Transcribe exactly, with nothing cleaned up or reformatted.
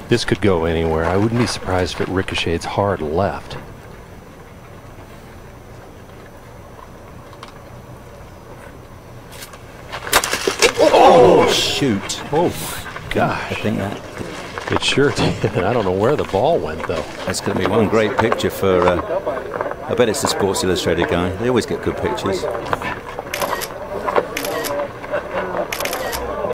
This could go anywhere. I wouldn't be surprised if it ricochets hard left. Oh, shoot. Oh, my gosh. I think that... It sure did. I don't know where the ball went, though. That's going to be one great picture for... Uh, I bet it's the Sports Illustrated guy. They always get good pictures.